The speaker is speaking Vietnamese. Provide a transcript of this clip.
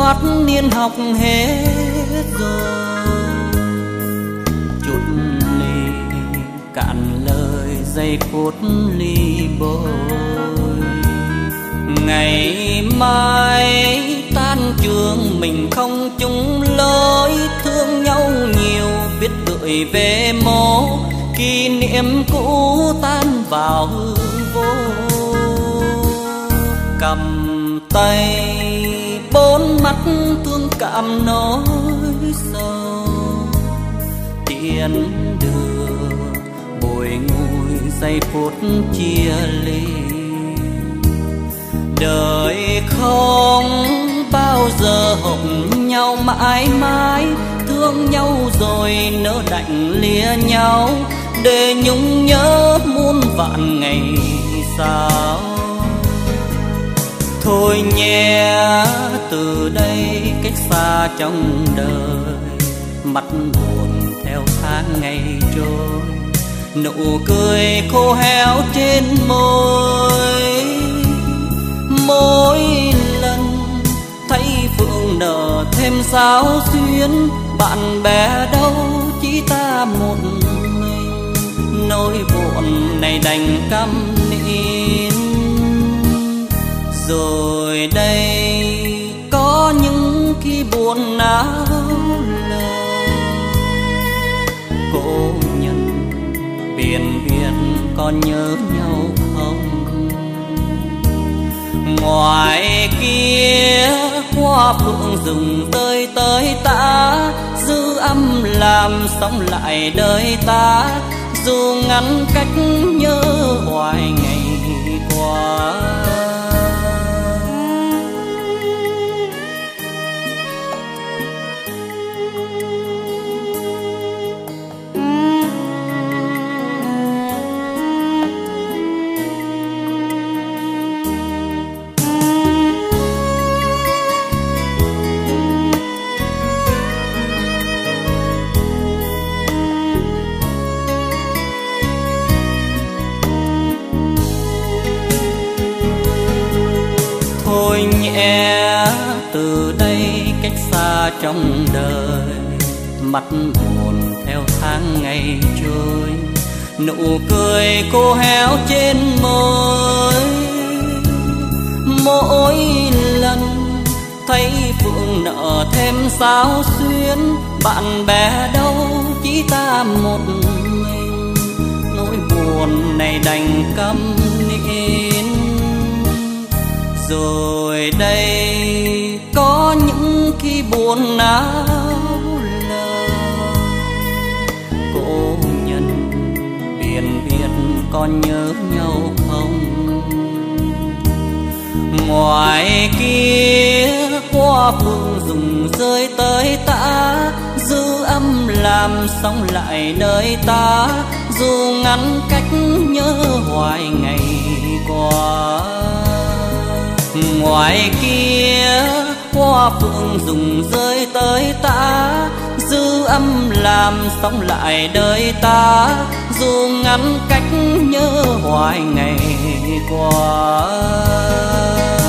thoát niên học hết rồi. Chút ly cạn lời giây phút ly bồi. Ngày mai tan trường mình không chung lối, thương nhau nhiều biết gửi về mố, kỷ niệm cũ tan vào hư vô. Cầm tay bốn mắt thương cảm nỗi sầu, tiễn đưa bồi ngùi giây phút chia ly. Đời không bao giờ hồng nhau mãi mãi, thương nhau rồi nỡ đành lìa nhau, để nhung nhớ muôn vạn ngày sau. Thôi nhé từ đây cách xa trong đời, mắt buồn theo tháng ngày trôi, nụ cười khô héo trên môi. Mỗi lần thấy phượng nở thêm sao xuyến, bạn bè đâu chỉ ta một mình, nỗi buồn này đành câm nín. Rồi đây có những khi buồn não lời, cô nhân biển biệt còn nhớ nhau không? Ngoài kia hoa phượng rừng tơi tới tả, dư âm làm sống lại đời ta, dù ngăn cách nhớ hoài ngày qua. Thôi nhẹ từ đây cách xa trong đời, mắt buồn theo tháng ngày trôi, nụ cười cô héo trên môi. Mỗi lần thấy phượng nở thêm sao xuyến, bạn bè đâu chỉ ta một mình, nỗi buồn này đành câm nín. Rồi đây có những khi buồn não lời, cô nhân biển biệt còn nhớ nhau không? Ngoài kia hoa phượng rụng rơi tới tả, dư âm làm sống lại đời ta, dù ngăn cách nhớ hoài ngày qua. Ngoài kia hoa phượng rụng rơi tới tả, dư âm làm sống lại đời ta, dù ngăn cách nhớ hoài ngày qua.